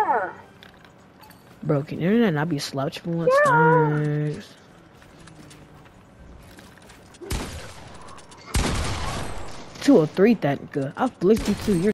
Broken internet not be slouching once. Nice. $203 that good. I'll flick you too. You're